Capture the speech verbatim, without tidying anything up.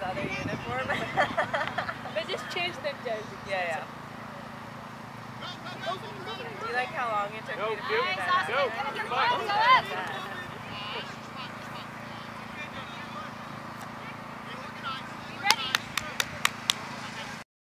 other uniform. But just change the jersey. Yeah, yeah. Do you like how long it took Go, me to go, figure that out? go, come on.